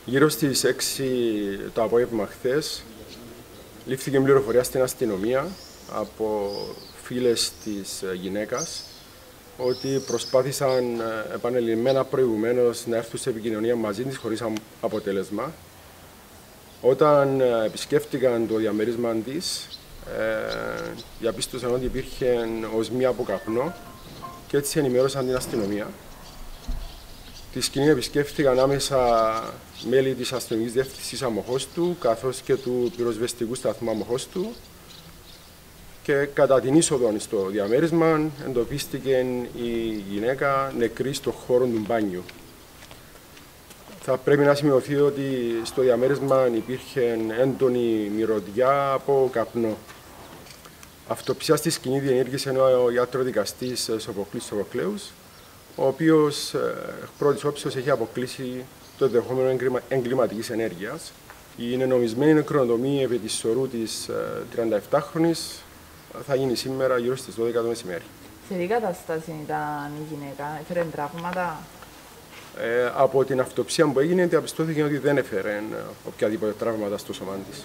Γύρω στις 6 το απόγευμα χθες λήφθηκε πληροφορία στην αστυνομία από φίλες της γυναίκας ότι προσπάθησαν επανειλημμένα προηγουμένως να έρθουν σε επικοινωνία μαζί της χωρίς αποτέλεσμα. Όταν επισκέφτηκαν το διαμέρισμα της, διαπίστωσαν ότι υπήρχε οσμή από καπνό και έτσι ενημέρωσαν την αστυνομία. Τη σκηνή επισκέφθηκαν άμεσα μέλη της αστυνομικής διεύθυνσης Αμοχώστου καθώς και του πυροσβεστικού σταθμού Αμοχώστου και κατά την είσοδο στο διαμέρισμα εντοπίστηκε η γυναίκα νεκρή στο χώρο του μπάνιου. Θα πρέπει να σημειωθεί ότι στο διαμέρισμα υπήρχε έντονη μυρωδιά από καπνό. Αυτοψία στη σκηνή διενήργησε ο ιατροδικαστής Σοφοκλής Σοφοκλέους, ο οποίος εκ πρώτης όψεως έχει αποκλείσει το ενδεχόμενο εγκληματικής ενέργειας. Η νενομισμένη νεκροτομή επί της σωρού της 37χρονης θα γίνει σήμερα γύρω στις 12 το μεσημέρι. Σε τι κατάσταση ήταν η γυναίκα, έφερε τραύματα? Από την αυτοψία που έγινε διαπιστώθηκε ότι δεν έφερε οποιαδήποτε τραύματα στο σώμα της.